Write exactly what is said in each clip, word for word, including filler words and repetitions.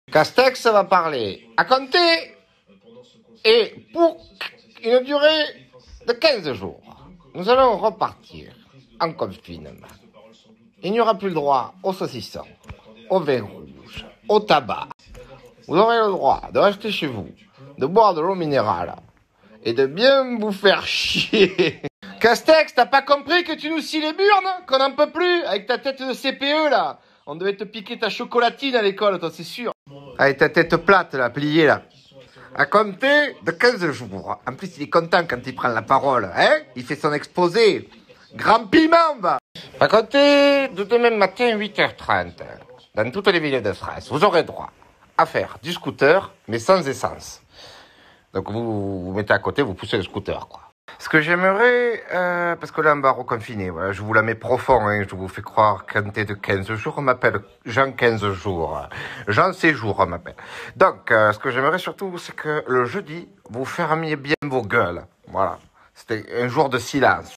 Castex va parler à compter et pour une durée de quinze jours, nous allons repartir en confinement. Il n'y aura plus le droit au saucisson, au vin rouge, au tabac. Vous aurez le droit de rester chez vous, de boire de l'eau minérale et de bien vous faire chier. Castex, t'as pas compris que tu nous scies les burnes? Qu'on n'en peut plus avec ta tête de C P E là? On devait te piquer ta chocolatine à l'école, toi, c'est sûr. Avec ta tête plate là, pliée là. À compter de quinze jours. En plus, il est content quand il prend la parole, hein? Il fait son exposé. Grand piment, va! À compter de demain matin, huit heures trente, dans toutes les villes de France, vous aurez droit à faire du scooter, mais sans essence. Donc vous vous mettez à côté, vous poussez le scooter, quoi. Ce que j'aimerais, euh, parce que là on va reconfiner, voilà, je vous la mets profond, hein, je vous fais croire quand t'es de quinze jours, on m'appelle Jean quinze jours, Jean Séjour on m'appelle. Donc euh, ce que j'aimerais surtout, c'est que le jeudi, vous fermiez bien vos gueules, voilà, c'était un jour de silence.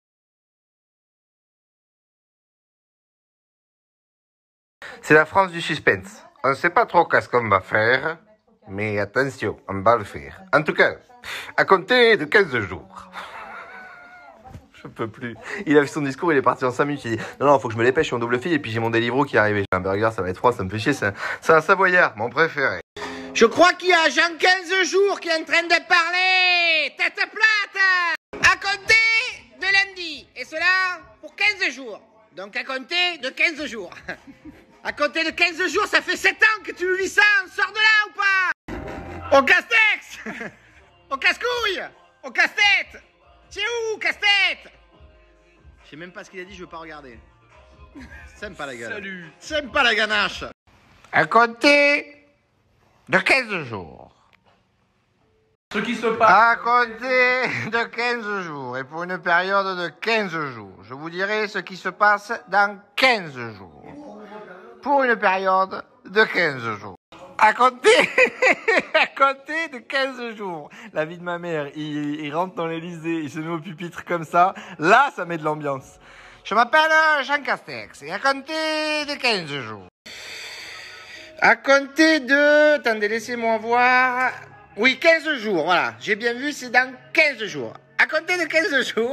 C'est la France du suspense, on ne sait pas trop qu'est-ce qu'on va faire, mais attention, on va le faire. En tout cas, à compter de quinze jours. Je peux plus. Il a fait son discours, il est parti en cinq minutes. Il dit non, non, faut que je me dépêche, je suis en double fil et puis j'ai mon Deliveroo qui est arrivé. J'ai un burger, ça va être froid, ça me fait chier. C'est un, c'est un Savoyard, mon préféré. Je crois qu'il y a Jean quinze jours qui est en train de parler. Tête plate. À compter de lundi. Et cela pour quinze jours. Donc à compter de quinze jours. À compter de quinze jours, ça fait sept ans que tu nous lis ça. On sort de là ou pas? Au casse-tête. Au casse-couille. Au casse-tête. C'est où, casse-tête? Je sais même pas ce qu'il a dit, je veux pas regarder. Sème pas la gueule. Salut. Sème pas la ganache. À compter de quinze jours. Ce qui se passe. À compter de quinze jours. Et pour une période de quinze jours. Je vous dirai ce qui se passe dans quinze jours. Pour une période de quinze jours. À compter, à compter de quinze jours. La vie de ma mère, il, il rentre dans l'Elysée, il se met au pupitre comme ça. Là, ça met de l'ambiance. Je m'appelle Jean Castex et à compter de quinze jours. À compter de... Attendez, laissez-moi voir. Oui, quinze jours, voilà. J'ai bien vu, c'est dans quinze jours. À compter de quinze jours.